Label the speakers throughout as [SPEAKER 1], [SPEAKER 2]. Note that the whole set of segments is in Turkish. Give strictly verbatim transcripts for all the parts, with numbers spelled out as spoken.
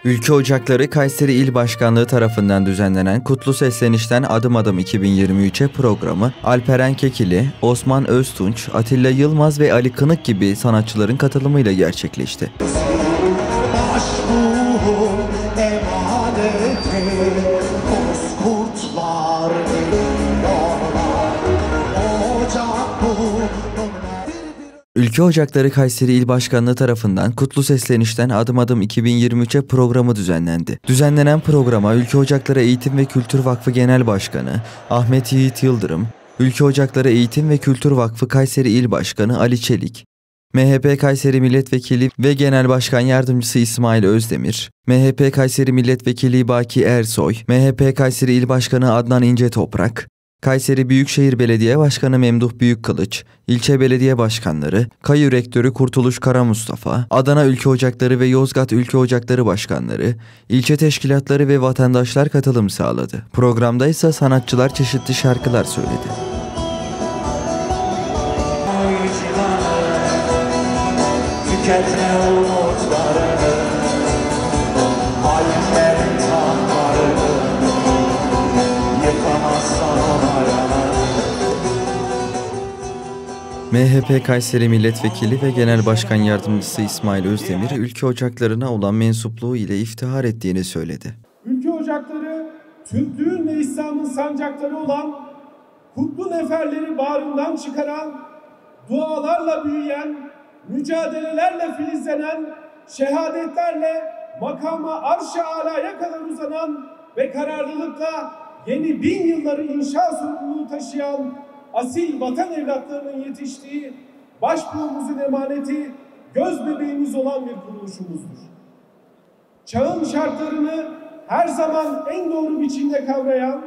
[SPEAKER 1] Ülke Ocakları Kayseri İl Başkanlığı tarafından düzenlenen Kutlu Sesleniş'ten Adım Adım iki bin yirmi üç'e programı Alperen Kekili, Osman Öztunç, Atilla Yılmaz ve Ali Kınık gibi sanatçıların katılımıyla gerçekleşti. Ülke Ocakları Kayseri İl Başkanlığı tarafından Kutlu Sesleniş'ten Adım Adım iki bin yirmi üç'e programı düzenlendi. Düzenlenen programa Ülke Ocakları Eğitim ve Kültür Vakfı Genel Başkanı Ahmet Yiğit Yıldırım, Ülke Ocakları Eğitim ve Kültür Vakfı Kayseri İl Başkanı Ali Çelik, M H P Kayseri Milletvekili ve Genel Başkan Yardımcısı İsmail Özdemir, M H P Kayseri Milletvekili Baki Ersoy, M H P Kayseri İl Başkanı Adnan İnce Toprak, Kayseri Büyükşehir Belediye Başkanı Memduh Büyükkılıç, ilçe belediye başkanları, Kayu Rektörü Kurtuluş Karamustafa, Adana Ülke Ocakları ve Yozgat Ülke Ocakları başkanları, ilçe teşkilatları ve vatandaşlar katılım sağladı. Programda ise sanatçılar çeşitli şarkılar söyledi. M H P Kayseri Milletvekili ve Genel Başkan Yardımcısı İsmail Özdemir, Ülke Ocakları'na olan mensupluğu ile iftihar ettiğini söyledi.
[SPEAKER 2] Ülke Ocakları, Türklüğün ve İslam'ın sancakları olan, kutlu neferleri bağrından çıkaran, dualarla büyüyen, mücadelelerle filizlenen, şehadetlerle makama arş-ı alaya kadar uzanan ve kararlılıkla yeni bin yılları inşa sorumluluğu taşıyan asil vatan evlatlarının yetiştiği, başbuğumuzun emaneti, göz bebeğimiz olan bir kuruluşumuzdur. Çağın şartlarını her zaman en doğru biçimde kavrayan,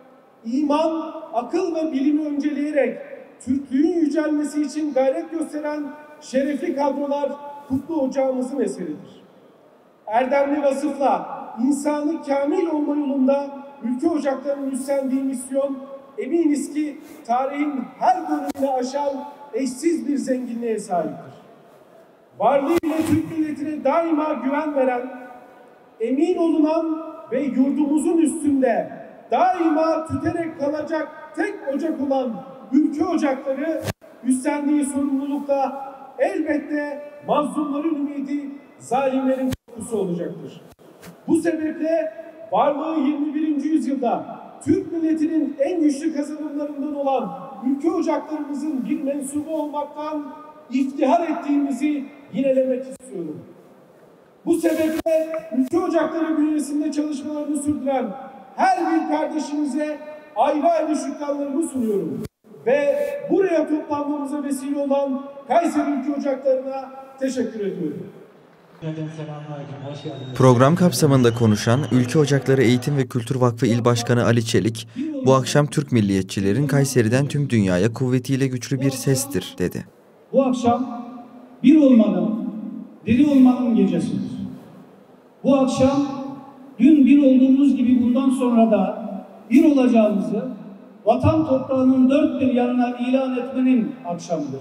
[SPEAKER 2] iman, akıl ve bilimi önceleyerek Türklüğün yücelmesi için gayret gösteren şerefli kadrolar kutlu ocağımızın eseridir. Erdemli vasıfla insanı kamil olma yolunda Ülke Ocakları'nın üstlendiği misyon, eminiz ki tarihin her dönemini aşan eşsiz bir zenginliğe sahiptir. Varlığıyla Türk milletine daima güven veren, emin olunan ve yurdumuzun üstünde daima tüterek kalacak tek ocak olan Ülke Ocakları üstlendiği sorumlulukla elbette mazlumların ümidi, zalimlerin korkusu olacaktır. Bu sebeple varlığı yirmi birinci yüzyılda Türk milletinin en güçlü kazanımlarından olan Ülke Ocaklarımızın bir mensubu olmaktan iftihar ettiğimizi yinelemek istiyorum. Bu sebeple Ülke Ocakları bünyesinde çalışmalarını sürdüren her bir kardeşimize ayrı ayrı şükranlarımı sunuyorum. Ve buraya toplanmamıza vesile olan Kayseri Ülke Ocakları'na teşekkür ediyorum.
[SPEAKER 1] Program kapsamında konuşan Ülke Ocakları Eğitim ve Kültür Vakfı İl Başkanı Ali Çelik, bu akşam Türk milliyetçilerin Kayseri'den tüm dünyaya kuvvetiyle güçlü bir sestir, dedi.
[SPEAKER 3] Bu akşam bir olmanın, diri olmanın gecesidir. Bu akşam dün bir olduğumuz gibi bundan sonra da bir olacağımızı vatan toprağının dört bir yanına ilan etmenin akşamıdır.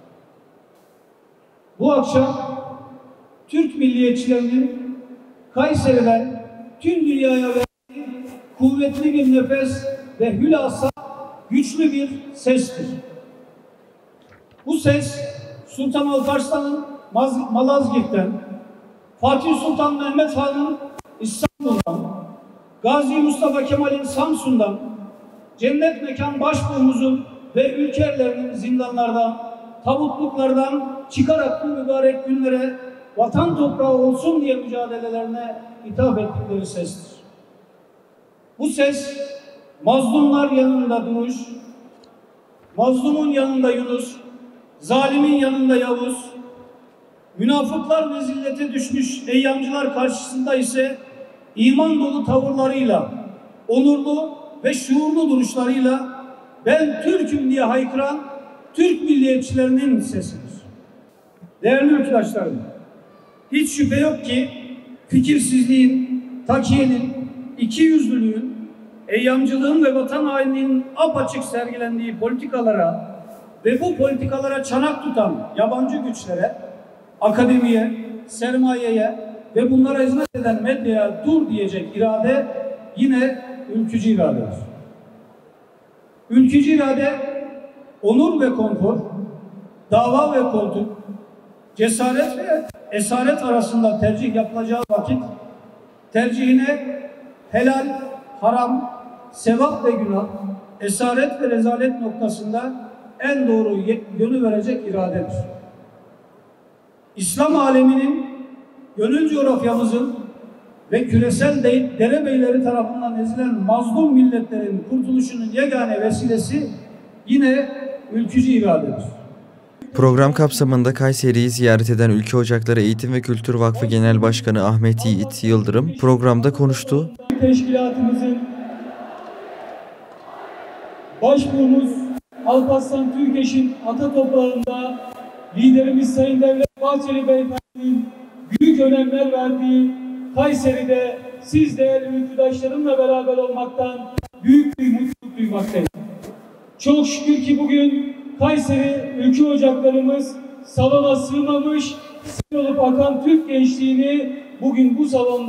[SPEAKER 3] Bu akşam Türk milliyetçilerinin Kayseri'den tüm dünyaya verdiği kuvvetli bir nefes ve hülasa güçlü bir sestir. Bu ses Sultan Alparslan'ın Malazgirt'ten, Fatih Sultan Mehmet Han'ın İstanbul'dan, Gazi Mustafa Kemal'in Samsun'dan, cennet mekan başbuğumuzun ve ülkelerinin zindanlardan, tabutluklardan çıkarak bu mübarek günlere vatan toprağı olsun diye mücadelelerine ithaf ettikleri sestir. Bu ses mazlumlar yanında duruş, mazlumun yanında Yunus, zalimin yanında Yavuz, münafıklar ve zillete düşmüş eyyamcılar karşısında ise iman dolu tavırlarıyla, onurlu ve şuurlu duruşlarıyla ben Türk'üm diye haykıran Türk milliyetçilerinin sesidir. Değerli ülkadaşlarım, hiç şüphe yok ki fikirsizliğin, takiyenin, ikiyüzlülüğün, eyyamcılığın ve vatan hainliğinin apaçık sergilendiği politikalara ve bu politikalara çanak tutan yabancı güçlere, akademiye, sermayeye ve bunlara hizmet eden medyaya dur diyecek irade yine ülkücü iradedir. Ülkücü irade onur ve konfor, dava ve koltuk, cesaret ve esaret arasında tercih yapılacağı vakit tercihine helal, haram, sevap ve günah, esaret ve rezalet noktasında en doğru yönü verecek iradedir. İslam aleminin, gönül coğrafyamızın ve küresel derebeyleri tarafından ezilen mazlum milletlerin kurtuluşunun yegane vesilesi yine ülkücü iradedir.
[SPEAKER 1] Program kapsamında Kayseri'yi ziyaret eden Ülke Ocakları Eğitim ve Kültür Vakfı Genel Başkanı Ahmet Yiğit Yıldırım programda konuştu.
[SPEAKER 4] Teşkilatımızın başbuğumuz Alparslan Türkeş'in ata toprağında liderimiz Sayın Devlet Bahçeli Beyefendi'nin büyük önemler verdiği Kayseri'de siz değerli ülküdaşlarımla beraber olmaktan büyük bir mutluluk duymaktayım. Çok şükür ki bugün Kayseri ülke ocaklarımız salona sığmamış, sel olup akan Türk gençliğini bugün bu salonda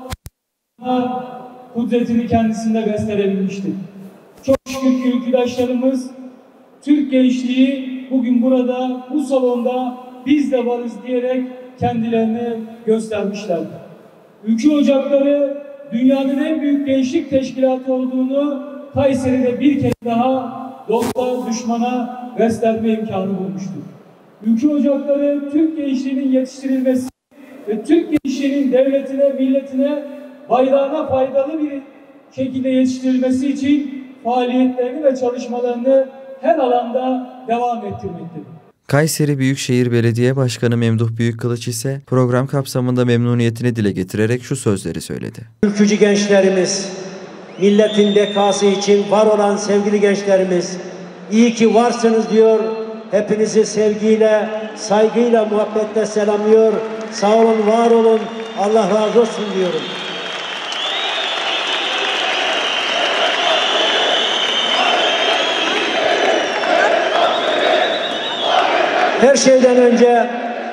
[SPEAKER 4] kudretini kendisinde gösterebilmiştir. Çok şükür ki ülküdaşlarımız Türk gençliği bugün burada bu salonda biz de varız diyerek kendilerini göstermişlerdir. Ülke ocakları dünyanın en büyük gençlik teşkilatı olduğunu Kayseri'de bir kere daha dosta, düşmana gösterme imkanı bulmuştur. Ülke ocakları Türk gençliğinin yetiştirilmesi ve Türk gençliğinin devletine, milletine, bayrağına faydalı bir şekilde yetiştirilmesi için faaliyetlerini ve çalışmalarını her alanda devam ettirmektedir.
[SPEAKER 1] Kayseri Büyükşehir Belediye Başkanı Memduh Büyükkılıç ise program kapsamında memnuniyetini dile getirerek şu sözleri söyledi.
[SPEAKER 5] Ülkücü gençlerimiz, milletin bekası için var olan sevgili gençlerimiz, iyi ki varsınız diyor. Hepinizi sevgiyle, saygıyla, muhabbetle selamlıyor. Sağ olun, var olun, Allah razı olsun diyorum. Her şeyden önce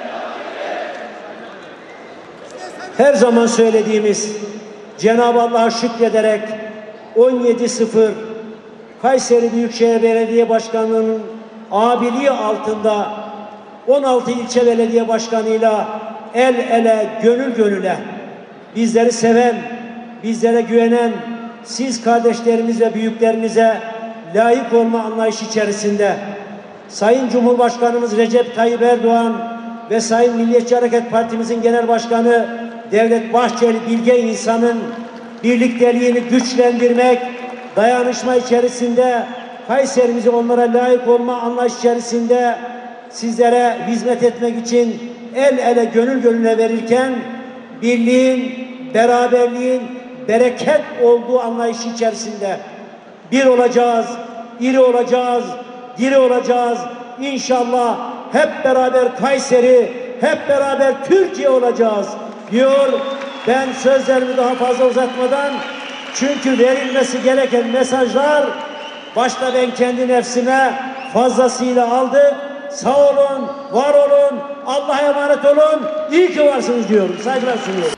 [SPEAKER 5] her zaman söylediğimiz Cenab-ı Allah'a şükrederek on yedi sıfır Kayseri Büyükşehir Belediye Başkanı'nın abiliği altında on altı ilçe belediye başkanıyla el ele, gönül gönüle bizleri seven, bizlere güvenen siz kardeşlerimiz ve büyüklerinize layık olma anlayışı içerisinde Sayın Cumhurbaşkanımız Recep Tayyip Erdoğan ve Sayın Milliyetçi Hareket Partimizin Genel Başkanı Devlet Bahçeli bilge insanın birlikteliğini güçlendirmek, dayanışma içerisinde Kayserimizi onlara layık olma anlayış içerisinde sizlere hizmet etmek için el ele gönül gönüle verirken birliğin, beraberliğin bereket olduğu anlayışı içerisinde bir olacağız, iri olacağız, diri olacağız. İnşallah hep beraber Kayseri, hep beraber Türkiye olacağız diyor. Ben sözlerimi daha fazla uzatmadan, çünkü verilmesi gereken mesajlar başta ben kendi nefsime fazlasıyla aldık. Sağ olun, var olun, Allah'a emanet olun. İyi ki varsınız diyorum. Saygılar sunuyorum.